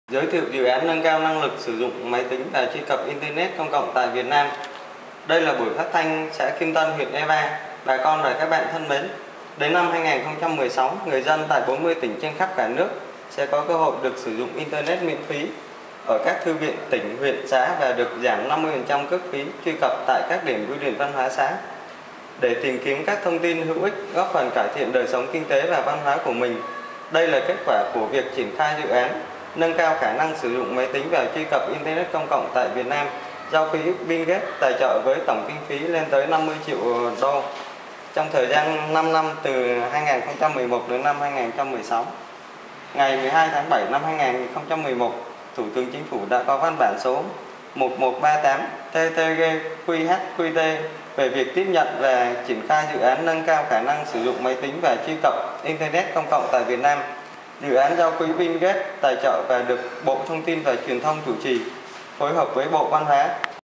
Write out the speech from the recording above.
Giới thiệu dự án nâng cao năng lực sử dụng máy tính và truy cập Internet công cộng tại Việt Nam. Đây là buổi phát thanh xã Kim Tân, huyện Eva. Bà con và các bạn thân mến, đến năm 2016, người dân tại 40 tỉnh trên khắp cả nước sẽ có cơ hội được sử dụng Internet miễn phí ở các thư viện tỉnh, huyện, xã và được giảm 50% cước phí truy cập tại các điểm bưu điện văn hóa xã. Để tìm kiếm các thông tin hữu ích góp phần cải thiện đời sống kinh tế và văn hóa của mình, đây là kết quả của việc triển khai dự án nâng cao khả năng sử dụng máy tính và truy cập Internet công cộng tại Việt Nam do quỹ Bill Gates tài trợ với tổng kinh phí lên tới 50 triệu đô trong thời gian 5 năm từ 2011 đến năm 2016. Ngày 12 tháng 7 năm 2011, Thủ tướng Chính phủ đã có văn bản số 1138 TTG-QH-QT về việc tiếp nhận và triển khai dự án nâng cao khả năng sử dụng máy tính và truy cập Internet công cộng tại Việt Nam. Dự án do quỹ Bill Gates tài trợ và được Bộ Thông tin và Truyền thông chủ trì, phối hợp với Bộ Văn hóa,